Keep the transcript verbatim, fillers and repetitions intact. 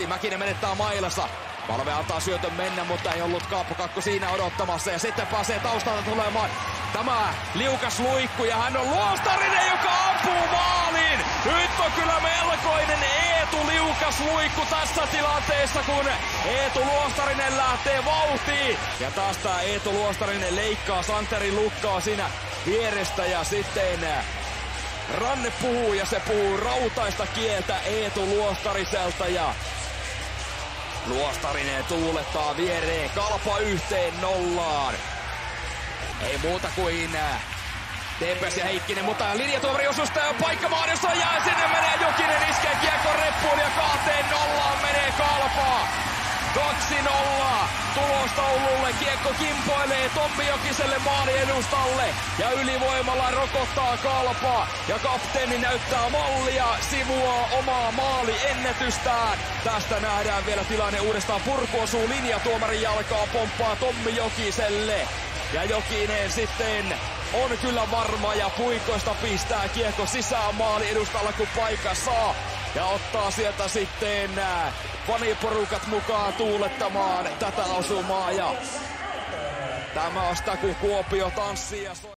Matti Mäkinen menettää mailassa. Palve antaa syötön mennä, mutta ei ollut Kaapo Kakko siinä odottamassa. Ja sitten pääsee taustalta tulemaan tämä liukas luikku. Ja hän on Luostarinen, joka ampuu maaliin. Nyt on kyllä melkoinen Eetu liukas luikku tässä tilanteessa, kun Eetu Luostarinen lähtee vauhtiin. Ja taas tää Eetu Luostarinen leikkaa Santerin lukkaa siinä vierestä. Ja sitten Ranne puhuu, ja se puhuu rautaista kieltä Eetu Luostariselta. Ja Luostarinen tuulettaa viereen, Kalpa yhteen nollaan. Ei muuta kuin Tempes ja Heikkinen, mutta linjatuomari osusta ja paikka Maariossa jää, sinne menee Jokinen, iskee kiekon reppuun ja kahteen nollaan menee Kalpa. kaksi nolla tulostaululle, kiekko kimpoilee Tommi Jokiselle maaliedustalle ja ylivoimalla rokottaa Kalpaa ja kapteeni näyttää mallia, sivuaa omaa maaliennätystään. Tästä nähdään vielä tilanne uudestaan, purku osuu linjatuomarin jalkaa, pomppaa Tommi Jokiselle ja Jokinen sitten on kyllä varma ja puikoista pistää kiekko sisään maaliedustalla kun paikka saa. Ja ottaa sieltä sitten faniporukat mukaan tuulettamaan tätä osumaa. Ja tämä on sitä, kun Kuopio tanssii ja